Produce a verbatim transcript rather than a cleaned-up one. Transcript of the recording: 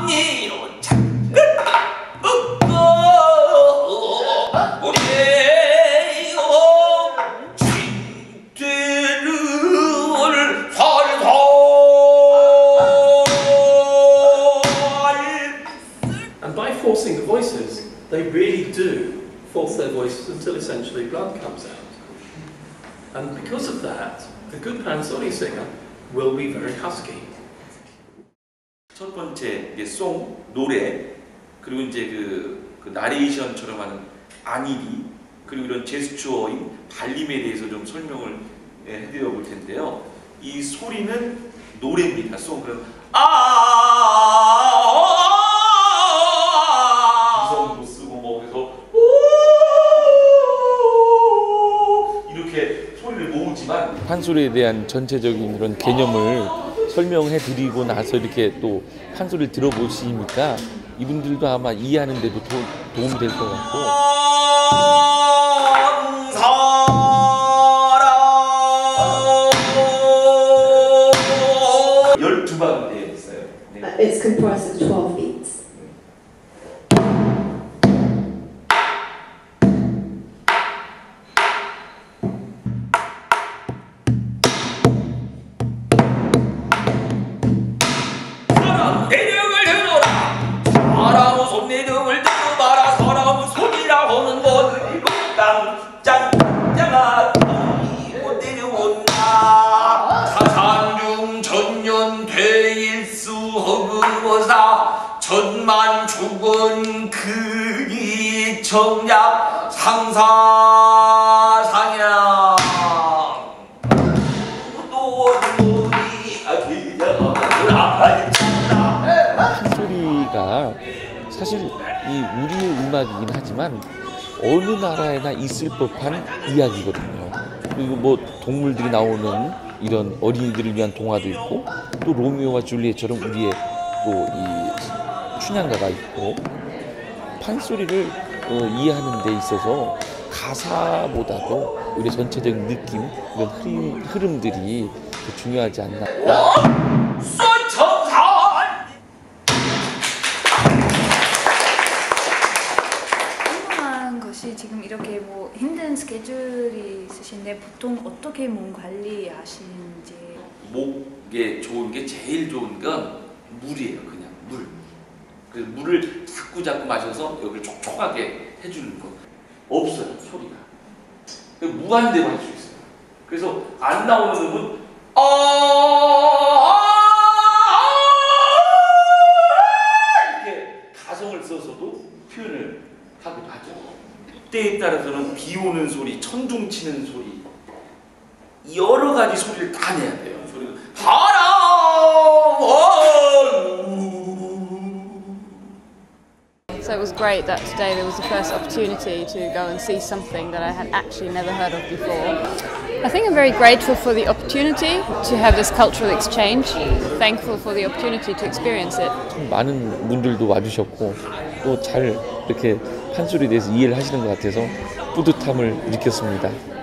앞니로 잠깐 웃고 우리요 쥐들을 살살. And by forcing the voices, they really do force their voices until essentially blood comes out. And because of that, the good Pansori singer will be very husky. 첫 번째 이제 송, 노래, 그리고 이제 그, 그 나레이션처럼 하는 안입이, 그리고 이런 제스처인 발림에 대해서 좀 설명을 예, 해드려 볼 텐데요. 이 소리는 노래입니다. 송. 그럼 아 이성도 쓰고 뭐 그래서 이렇게 소리를 모으지만 판소리에 대한 전체적인 그런 개념을 설명해 드리고 나서 이렇게 또 판소리를 들어보시니까 이분들도 아마 이해하는 데도 도, 도움이 될 것 같고. 열두 방 되어 있어요. 네. It's comprised of twelve beats. 천만 죽은 그이 청약 상사상야 판소리가 사실 이 우리의 음악이긴 하지만 어느 나라에나 있을 법한 이야기거든요. 그리고 뭐 동물들이 나오는 이런 어린이들을 위한 동화도 있고 또 로미오와 줄리엣처럼 우리의 또 이 춘향가가 있고 판소리를 어, 이해하는 데 있어서 가사보다도 우리 전체적인 느낌, 이런 흐름, 흐름들이 더 중요하지 않나. 궁금한 것이 지금 이렇게 뭐 힘든 스케줄이 있으신데 보통 어떻게 몸 관리하시는지. 목에 좋은 게 제일 좋은 건 물이에요. 그냥 물. 그 물을 자꾸 자꾸 마셔서 여기를 촉촉하게 해주는 거. 없어요, 소리가. 무한대로 할 수 있어요. 그래서 안 나오는 음은 아, 이렇게 가성을 써서도 표현을 하기도 하죠. 때에 따라서는 비 오는 소리, 천둥 치는 소리, 여러 가지 소리를 다 내야 돼요. 소리가 바람. So it was great that today there was the first opportunity to go and see something that I had actually never heard of before. I think I'm very grateful for the opportunity to have this cultural exchange, thankful for the opportunity to experience it. 많은 분들도 와주셨고 또 잘 이렇게 판소리에 대해서 이해를 하시는 것 같아서 뿌듯함을 느꼈습니다.